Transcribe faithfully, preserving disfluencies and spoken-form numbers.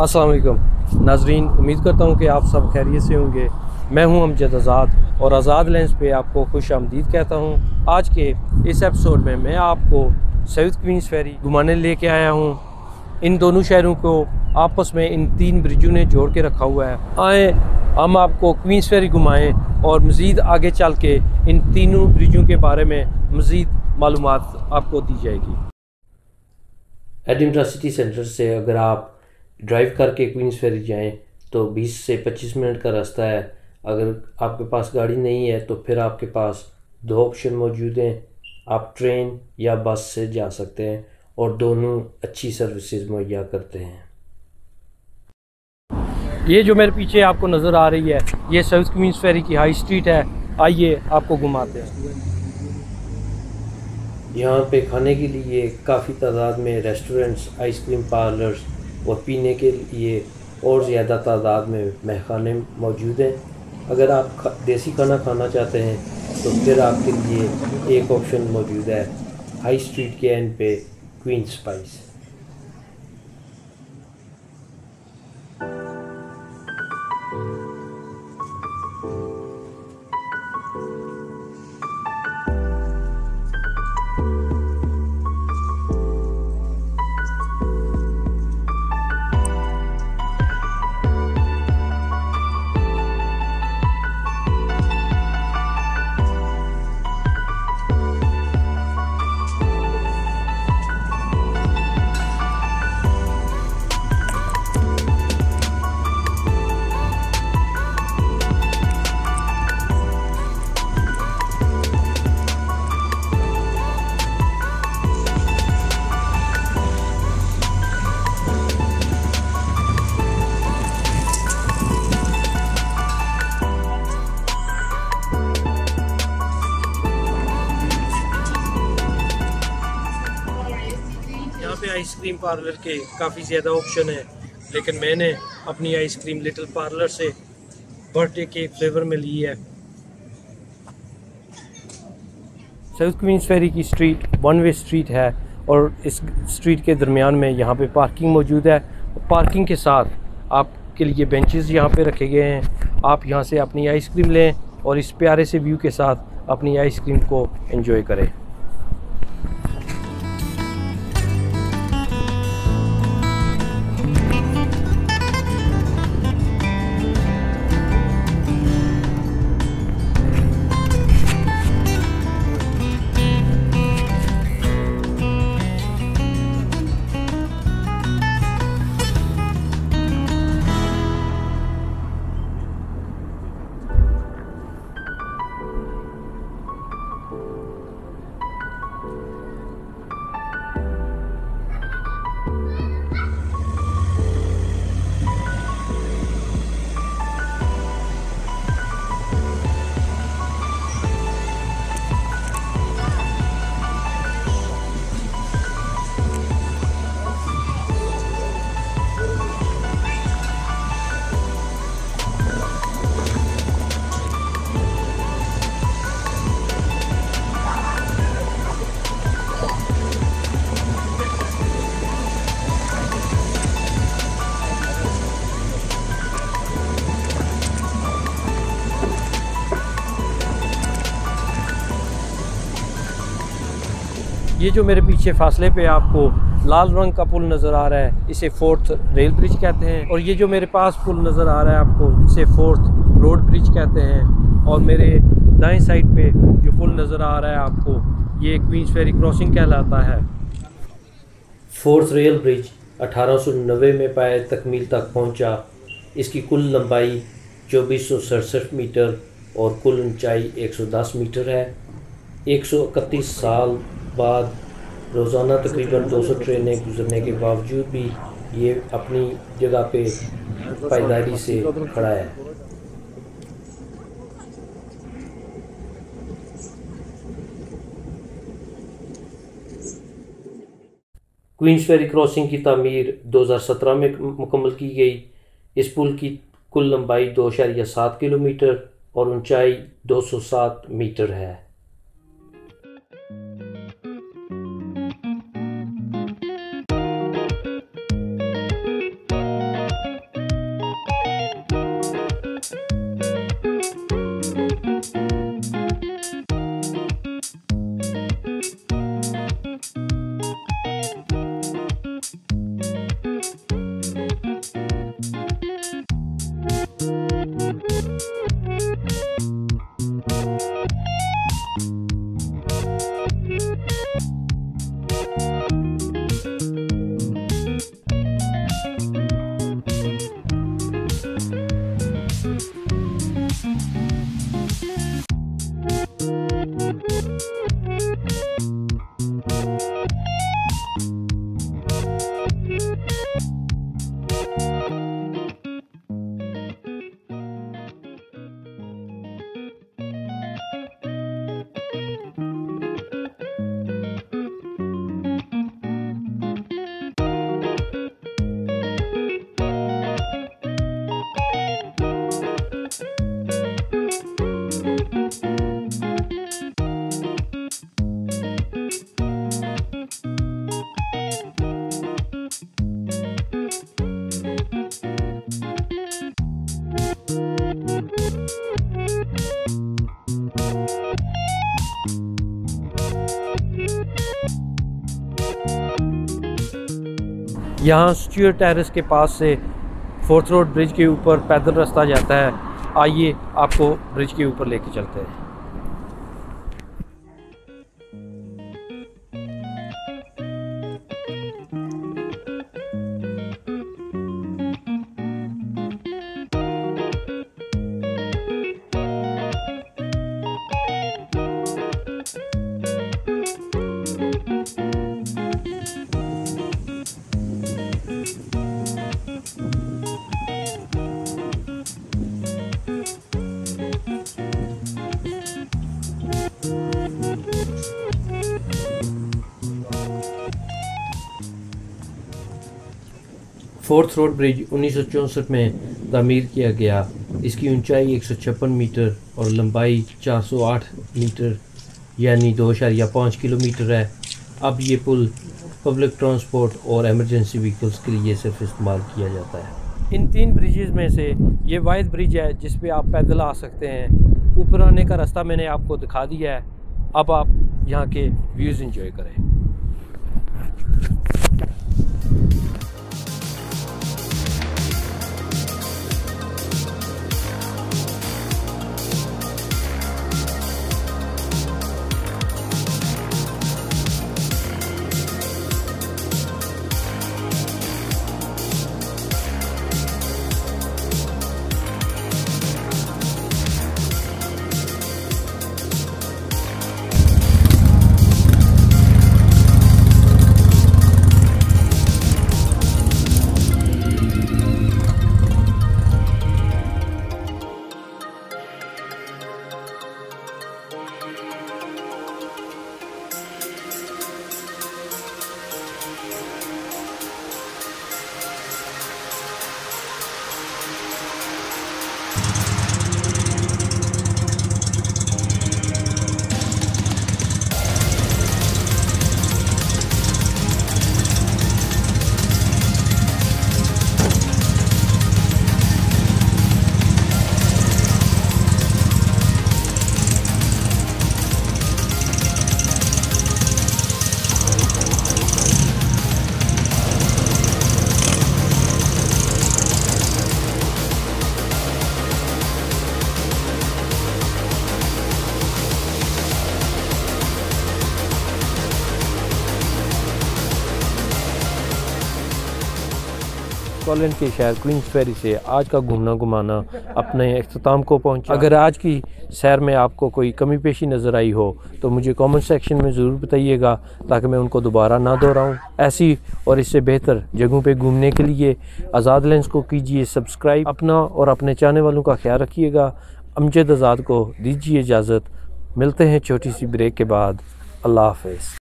अस्सलाम वालेकुम नाजरीन, उम्मीद करता हूँ कि आप सब खैरियत से होंगे। मैं हूँ अमजद आज़ाद और आज़ाद लेंस पे आपको खुश आमदीद कहता हूँ। आज के इस एपिसोड में मैं आपको सऊद क्वींस फेरी घुमाने लेके आया हूँ। इन दोनों शहरों को आपस में इन तीन ब्रिजों ने जोड़ के रखा हुआ है। आए हम आपको क्वींस फेरी घुमाएँ और मज़ीद आगे चल के इन तीनों ब्रिजों के बारे में मज़ीद मालूमात आपको दी जाएगी। एडिनबरा सिटी सेंटर से अगर आप ड्राइव करके क्वींस फेरी जाएं तो बीस से पच्चीस मिनट का रास्ता है। अगर आपके पास गाड़ी नहीं है तो फिर आपके पास दो ऑप्शन मौजूद हैं, आप ट्रेन या बस से जा सकते हैं और दोनों अच्छी सर्विसेज मुहैया करते हैं। ये जो मेरे पीछे आपको नज़र आ रही है ये सऊद क्वींस फेरी की हाई स्ट्रीट है। आइए आपको घुमाते हैं। यहाँ पे खाने के लिए काफ़ी तादाद में रेस्टोरेंट्स, आइसक्रीम पार्लर्स और पीने के लिए और ज़्यादा तादाद में महखाने मौजूद हैं। अगर आप देसी खाना खाना चाहते हैं तो फिर आपके लिए एक ऑप्शन मौजूद है हाई स्ट्रीट के एंड पे क्वींस स्पाइस। आइसक्रीम पार्लर के काफ़ी ज़्यादा ऑप्शन है, लेकिन मैंने अपनी आइसक्रीम लिटिल पार्लर से बर्थडे केक फ्लेवर में ली है। सऊद क्वींस फेरी की स्ट्रीट वन वे स्ट्रीट है और इस स्ट्रीट के दरमियान में यहाँ पे पार्किंग मौजूद है। पार्किंग के साथ आपके लिए बेंचेस यहाँ पे रखे गए हैं। आप यहाँ से अपनी आइसक्रीम लें और इस प्यारे से व्यू के साथ अपनी आइसक्रीम को एंजॉय करें। ये जो मेरे पीछे फासले पे आपको लाल रंग का पुल नज़र आ रहा है, इसे फोर्थ रेल ब्रिज कहते हैं। और ये जो मेरे पास पुल नज़र आ रहा है आपको, इसे फोर्थ रोड ब्रिज कहते हैं। और मेरे दाएं साइड पे जो पुल नज़र आ रहा है आपको, ये क्वींस फेरी क्रॉसिंग कहलाता है। फोर्थ रेल ब्रिज अठारह सौ नब्बे में पाए तकमील तक पहुंचा। इसकी कुल लंबाई चौबीस सौ सड़सठ मीटर और कुल ऊंचाई एक सौ दस मीटर है। एक सौ इकतीस साल बाद रोज़ाना तकरीबन दो सौ ट्रेनें गुजरने के बावजूद भी ये अपनी जगह पे पायदारी से खड़ा है। क्वींस फेरी क्रॉसिंग की तामीर दो हज़ार सत्रह में मुकम्मल की गई। इस पुल की कुल लंबाई दो इशारिया सात किलोमीटर और ऊंचाई दो सौ सात मीटर है। यहाँ स्टुअर्ट टेरेस के पास से फोर्थ रोड ब्रिज के ऊपर पैदल रास्ता जाता है। आइए आपको ब्रिज के ऊपर लेके चलते हैं। फोर्थ रोड ब्रिज उन्नीस सौ चौंसठ में तामीर किया गया। इसकी ऊंचाई एक सौ छप्पन मीटर और लंबाई चार सौ आठ मीटर यानी दो इशारिया पाँच किलोमीटर है। अब ये पुल पब्लिक ट्रांसपोर्ट और एमरजेंसी व्हीकल्स के लिए सिर्फ इस्तेमाल किया जाता है। इन तीन ब्रिजेज़ में से ये वाहिद ब्रिज है जिस पे आप पैदल आ सकते हैं। ऊपर आने का रास्ता मैंने आपको दिखा दिया है। अब आप यहाँ के व्यूज़ एंजॉय करें। स्कॉटलैंड के शहर क्वींस फेरी से आज का घूमना घुमाना अपने अख्ताम को पहुंचा। अगर आज की सैर में आपको कोई कमी पेशी नज़र आई हो तो मुझे कमेंट सेक्शन में ज़रूर बताइएगा ताकि मैं उनको दोबारा ना दोहराऊं। ऐसी और इससे बेहतर जगहों पे घूमने के लिए आज़ाद लेंस को कीजिए सब्सक्राइब। अपना और अपने चाहने वालों का ख्याल रखिएगा। अमजद आज़ाद को दीजिए इजाज़त। मिलते हैं छोटी सी ब्रेक के बाद। अल्लाह हाफ़िज़।